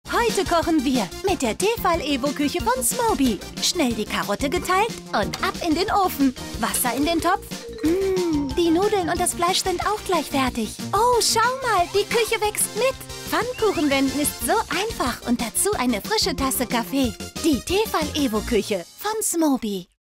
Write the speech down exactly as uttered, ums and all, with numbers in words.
Heute kochen wir mit der Tefal-Evo-Küche von Smoby. Schnell die Karotte geteilt und ab in den Ofen. Wasser in den Topf. Mmh, die Nudeln und das Fleisch sind auch gleich fertig. Oh, schau mal, die Küche wächst mit. Pfannkuchen wenden ist so einfach und dazu eine frische Tasse Kaffee. Die Tefal-Evo-Küche von Smoby.